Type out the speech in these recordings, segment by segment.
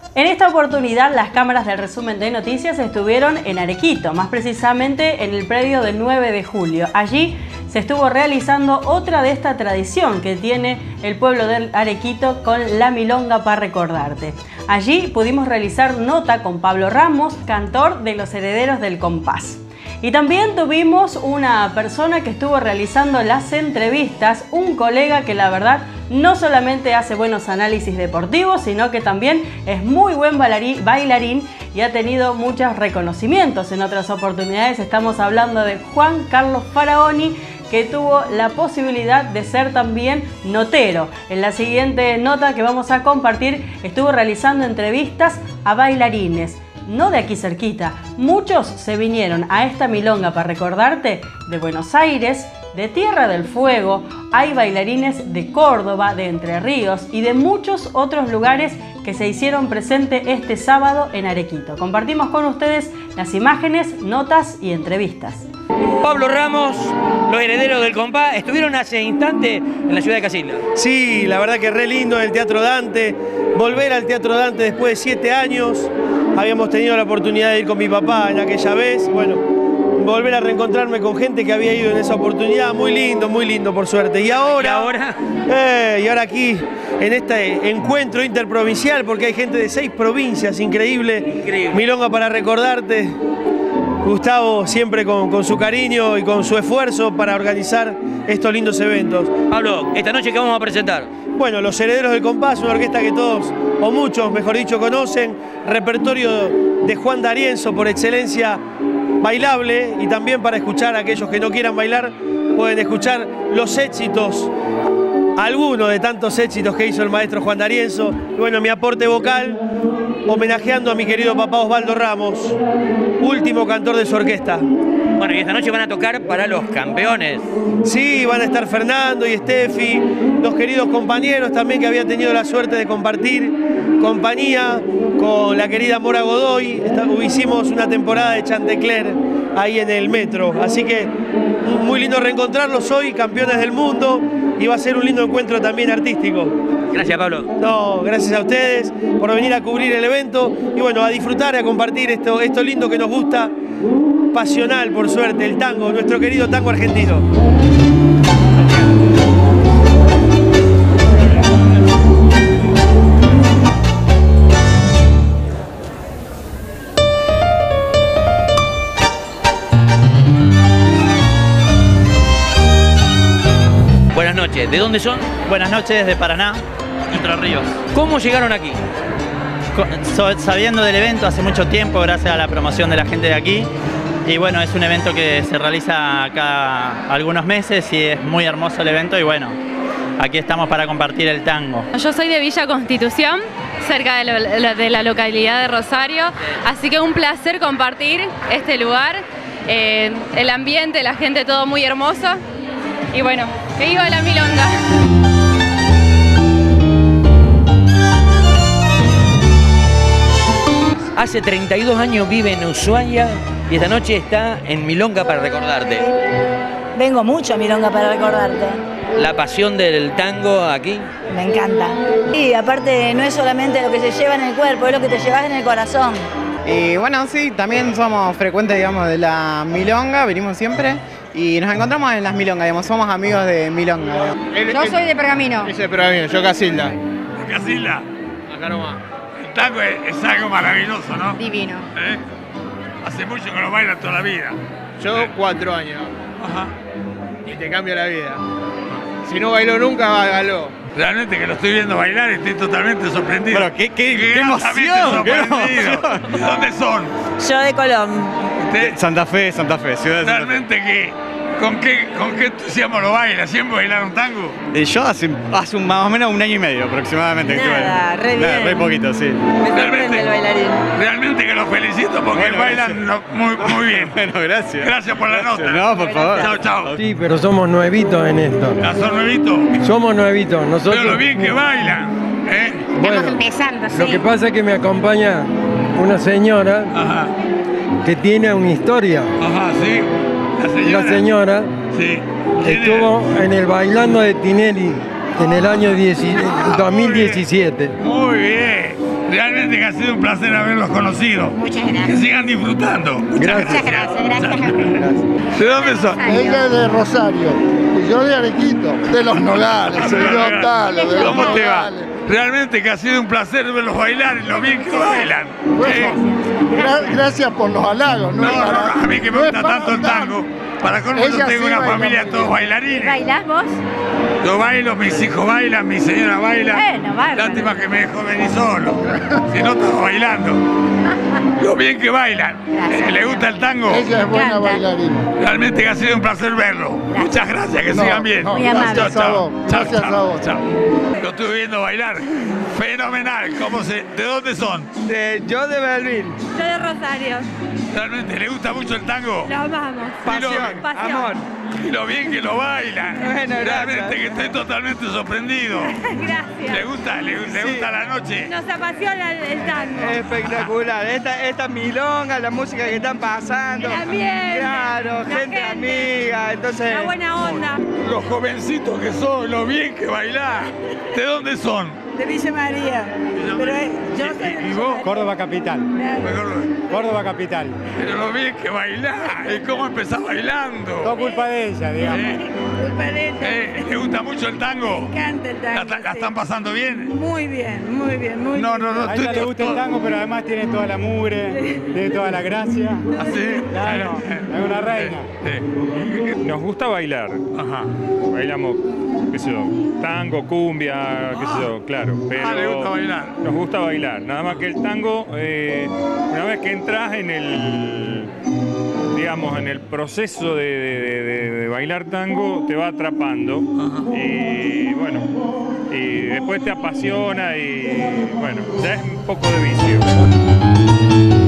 En esta oportunidad, las cámaras del resumen de noticias estuvieron en Arequito, más precisamente en el predio del 9 de julio. Allí se estuvo realizando otra de esta tradición que tiene el pueblo de Arequito con la milonga para recordarte. Allí pudimos realizar nota con Pablo Ramos, cantor de Los Herederos del Compás. Y también tuvimos una persona que estuvo realizando las entrevistas, un colega que la verdad no solamente hace buenos análisis deportivos, sino que también es muy buen bailarín y ha tenido muchos reconocimientos en otras oportunidades. Estamos hablando de Juan Carlos Faraoni, que tuvo la posibilidad de ser también notero. En la siguiente nota que vamos a compartir, estuvo realizando entrevistas a bailarines. No de aquí cerquita, muchos se vinieron a esta milonga para recordarte de Buenos Aires, de Tierra del Fuego, hay bailarines de Córdoba, de Entre Ríos y de muchos otros lugares que se hicieron presente este sábado en Arequito. Compartimos con ustedes las imágenes, notas y entrevistas. Pablo Ramos, Los Herederos del Compás, estuvieron hace instante en la ciudad de Casilda. Sí, la verdad que re lindo en el Teatro Dante, volver al Teatro Dante después de 7 años. Habíamos tenido la oportunidad de ir con mi papá en aquella vez, bueno, volver a reencontrarme con gente que había ido en esa oportunidad, muy lindo por suerte. Y ahora aquí, en este encuentro interprovincial, porque hay gente de 6 provincias, increíble. Milonga para recordarte. Gustavo siempre con su cariño y con su esfuerzo para organizar estos lindos eventos. Pablo, esta noche ¿qué vamos a presentar? Bueno, Los Herederos del Compás, una orquesta que todos, o muchos, mejor dicho, conocen. Repertorio de Juan D'Arienzo, por excelencia bailable, y también para escuchar a aquellos que no quieran bailar, pueden escuchar los éxitos, algunos de tantos éxitos que hizo el maestro Juan D'Arienzo. Bueno, mi aporte vocal, homenajeando a mi querido papá Osvaldo Ramos, último cantor de su orquesta. Bueno, y esta noche van a tocar para los campeones. Sí, van a estar Fernando y Steffi, los queridos compañeros también que había tenido la suerte de compartir compañía con la querida Mora Godoy. Hicimos una temporada de Chantecler ahí en el metro, así que muy lindo reencontrarlos hoy, campeones del mundo, y va a ser un lindo encuentro también artístico. Gracias, Pablo. No, gracias a ustedes por venir a cubrir el evento y bueno, a disfrutar y a compartir esto lindo que nos gusta, pasional por suerte, el tango, nuestro querido tango argentino. Buenas noches, ¿de dónde son? Buenas noches, de Paraná, Entre Ríos. ¿Cómo llegaron aquí? Sabiendo del evento hace mucho tiempo, gracias a la promoción de la gente de aquí. Y bueno, es un evento que se realiza cada algunos meses y es muy hermoso el evento y bueno, aquí estamos para compartir el tango. Yo soy de Villa Constitución, cerca de la localidad de Rosario, así que un placer compartir este lugar, el ambiente, la gente, todo muy hermoso. Y bueno, que viva la milonga. Hace 32 años vive en Ushuaia y esta noche está en Milonga para recordarte. Vengo mucho a Milonga para recordarte. La pasión del tango aquí. Me encanta. Y aparte no es solamente lo que se lleva en el cuerpo, es lo que te llevas en el corazón. Y bueno, sí, también somos frecuentes, digamos, de la Milonga, venimos siempre. Y nos encontramos en las milongas, digamos, somos amigos de Milonga. Yo soy de Pergamino. Ese de Pergamino, yo Casilda. ¿De Casilda? Acá nomás. El tango es algo maravilloso, ¿no? Divino. Hace mucho que lo bailan toda la vida. Yo 4 años. Ajá. Y te cambia la vida. Si no bailó nunca, hágalo. Realmente que lo estoy viendo bailar, estoy totalmente sorprendido. Pero qué Gratamente emoción, qué sorprendido. emoción. ¿De dónde son? Yo de Colón. ¿Usted? Santa Fe, ciudad de Santa Fe. Realmente que, ¿con qué entusiasmo lo baila? ¿Siempre bailaron tango? Yo hace más o menos 1 año y medio aproximadamente. Nada, re bien. Re poquito, sí. Me sorprende el bailarín. Realmente que los felicito porque Bueno, bailan muy bien. Bueno, gracias. Gracias por la nota. No, por favor. Chao, chao. Sí, pero somos nuevitos en esto. ¿Ya son nuevitos? Somos nuevitos, nosotros. Pero lo bien que bailan, ¿eh? Bueno, Estamos empezando, sí. lo que pasa es que me acompaña una señora Ajá, que tiene una historia. ajá, sí. La señora Sí. ¿Quién estuvo en el Bailando de Tinelli en el año 2017. Muy bien. Realmente que ha sido un placer haberlos conocido. Muchas gracias. Que sigan disfrutando. Muchas gracias. ¿De dónde son? Ella es de Rosario y yo de Arequito, de los Nogales, soy de Octales, de los ¿Cómo te va? Nogales. Realmente que ha sido un placer verlos bailar y lo bien que bailan. Gracias por los halagos. No, a mí que me gusta tanto el tango. Para colmo yo tengo una familia todos bailarines. ¿Bailás vos? Yo bailo, mis hijos bailan, mi señora baila. Bueno, bárbaro. Lástima que me dejó venir solo. Si no, estaba bailando. Lo bien que bailan. ¿Le gusta el tango? Ella es buena bailarina. Realmente que ha sido un placer verlo. Muchas gracias, que sigan bien. Muy amable. Chao, chao. Gracias a vos. Chao. Lo estuve viendo bailar. Fenomenal. ¿De dónde son? Yo de Belville. Yo de Rosario. ¿Realmente le gusta mucho el tango? Lo amamos. Pasión, amor. Y lo bien que lo bailan. Bueno, realmente que estoy totalmente sorprendido. Gracias. ¿Le gusta la noche? Nos apasiona el tango. Espectacular. Esta milonga, la música que están pasando. El ambiente, claro, gente amiga. Entonces, la buena onda. Los jovencitos que son, lo bien que bailán. ¿De dónde son? De Villa María. Pero yo soy ¿Y vos? Córdoba capital. Córdoba capital. Pero lo bien que bailás. ¿Y cómo empezás bailando? Todo culpa de ella, digamos. culpa de ella. ¿Le gusta mucho el tango? Me encanta el tango. ¿La están pasando bien? Muy bien, muy bien, muy No, bien. A ella le gusta el tango, pero además tiene toda la mugre, tiene toda la gracia. ¿Ah, sí? Claro, es una reina. Nos gusta bailar. Ajá. Bailamos, qué sé yo, tango, cumbia, qué sé yo, claro. Pero ¿le gusta bailar? Nos gusta bailar. Nada más que el tango, una vez que entras en el, digamos, en el proceso de bailar tango, te va atrapando. Ajá. Y bueno, y después te apasiona y bueno, ya es un poco de vicio.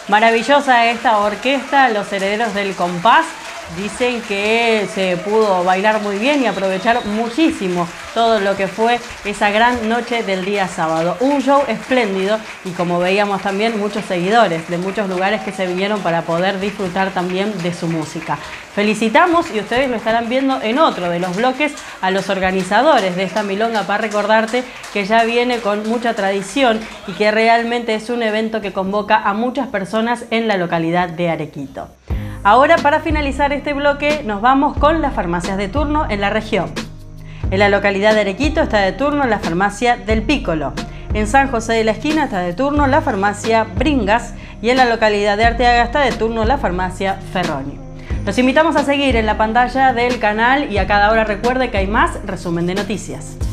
Maravillosa esta orquesta, los Herederos del Compás. Dicen que se pudo bailar muy bien y aprovechar muchísimo todo lo que fue esa gran noche del día sábado. Un show espléndido y, como veíamos también, muchos seguidores de muchos lugares que se vinieron para poder disfrutar también de su música. Felicitamos, y ustedes lo estarán viendo en otro de los bloques, a los organizadores de esta milonga para recordarte, que ya viene con mucha tradición y que realmente es un evento que convoca a muchas personas en la localidad de Arequito. Ahora, para finalizar este bloque, nos vamos con las farmacias de turno en la región. En la localidad de Arequito está de turno la farmacia del Pícolo. En San José de la Esquina está de turno la farmacia Bringas y en la localidad de Arteaga está de turno la farmacia Ferroni. Los invitamos a seguir en la pantalla del canal y a cada hora recuerde que hay más resumen de noticias.